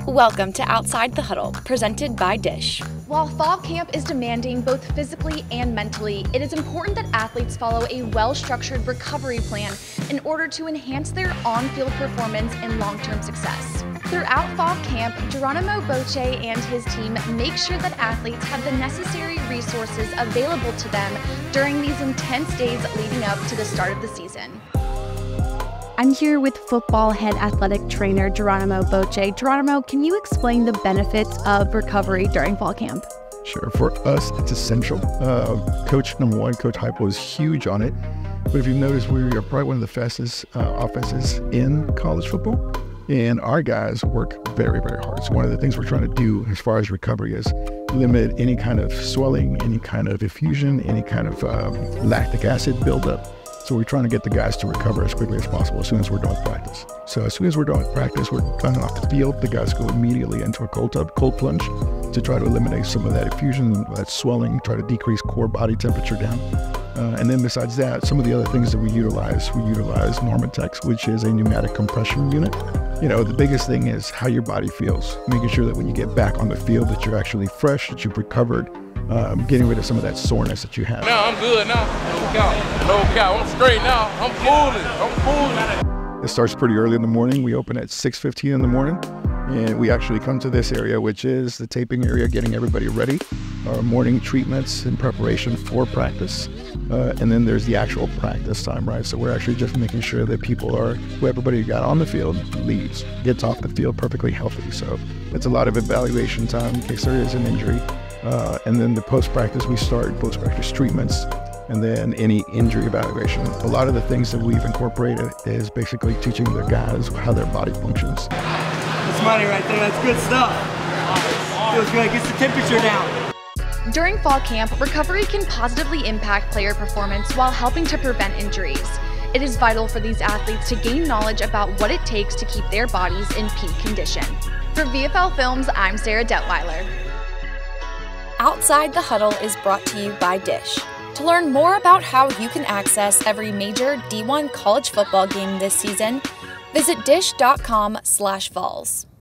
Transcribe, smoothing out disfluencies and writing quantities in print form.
Welcome to Outside the Huddle, presented by Dish. While fall camp is demanding both physically and mentally, it is important that athletes follow a well-structured recovery plan in order to enhance their on-field performance and long-term success. Throughout fall camp, Geronimo Boche and his team make sure that athletes have the necessary resources available to them during these intense days leading up to the start of the season. I'm here with football head athletic trainer Geronimo Boche. Geronimo, can you explain the benefits of recovery during fall camp? Sure. For us, it's essential. Coach number one, Coach Hypo, is huge on it. But if you've noticed, we are probably one of the fastest offenses in college football. And our guys work very, very hard. So one of the things we're trying to do as far as recovery is limit any kind of swelling, any kind of effusion, any kind of lactic acid buildup. So we're trying to get the guys to recover as quickly as possible as soon as we're done with practice. So as soon as we're done with practice, we're coming off the field. The guys go immediately into a cold plunge to try to eliminate some of that effusion, that swelling, try to decrease core body temperature down. And then besides that, some of the other things that we utilize Normatex, which is a pneumatic compression unit. You know, the biggest thing is how your body feels, making sure that when you get back on the field that you're actually fresh, that you've recovered, getting rid of some of that soreness that you have. Now I'm good now. No count. I'm straight now. I'm fooling. It starts pretty early in the morning. We open at 6:15 in the morning, and we actually come to this area, which is the taping area, getting everybody ready. Our morning treatments in preparation for practice. And then there's the actual practice time, right? So we're actually just making sure that everybody who got on the field leaves, gets off the field perfectly healthy. So it's a lot of evaluation time in case there is an injury. And then the post-practice, we start post-practice treatments, and then any injury evaluation. A lot of the things that we've incorporated is basically teaching the guys how their body functions. That's money right there. That's good stuff. Feels good. Gets the temperature down. During fall camp, recovery can positively impact player performance while helping to prevent injuries. It is vital for these athletes to gain knowledge about what it takes to keep their bodies in peak condition. For VFL Films, I'm Sarah Detweiler. Outside the Huddle is brought to you by Dish. To learn more about how you can access every major D1 college football game this season, visit dish.com/falls.